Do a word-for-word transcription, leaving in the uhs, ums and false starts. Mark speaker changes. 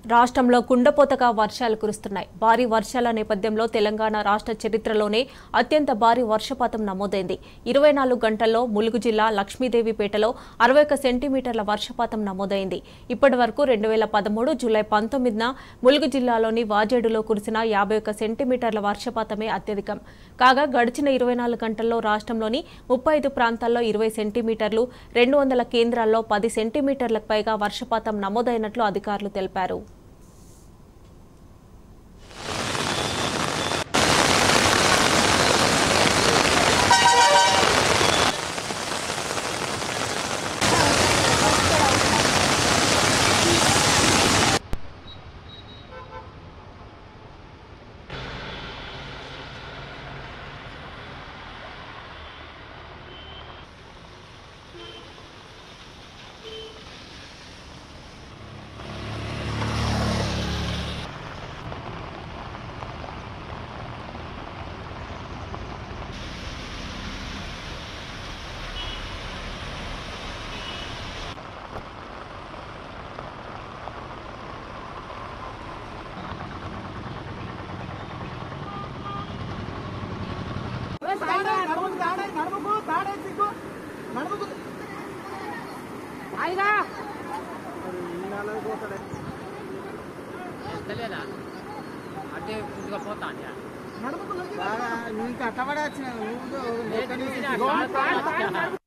Speaker 1: రాష్ట్రంలో కుండపోతగా వర్షాలు కురుస్తున్నాయి. భారీ వర్షాల నేపథ్యంలో తెలంగాణ రాష్ట్ర చరిత్రలోనే అత్యంత భారీ వర్షపాతం నమోదైంది. ఇరవై నాలుగు గంటల్లో ములుగు జిల్లా లక్ష్మీదేవిపేటలో అరవై ఒక్క సెంటీమీటర్ల వర్షపాతం నమోదైంది. ఇప్పటి వరకు రెండు వేల పదమూడు జూలై పంతొమ్మిదిన ములుగు జిల్లాలోని వాజేడులో కురిసిన యాభై ఒక్క సెంటీమీటర్ల వర్షపాతమే అత్యధికం కాగా గడిచిన ఇరవై నాలుగు గంటల్లో రాష్ట్రంలోని ముప్పై ఐదు ప్రాంతాల్లో ఇరవై సెంటీమీటర్లు, రెండు వందల కేంద్రాల్లో పది సెంటీమీటర్లకు పైగా వర్షపాతం నమోదైనట్లు అధికారులు తెలిపారు.
Speaker 2: అంటే పూర్తిగా పోతాను
Speaker 3: నీకు అట్టబడి వచ్చిన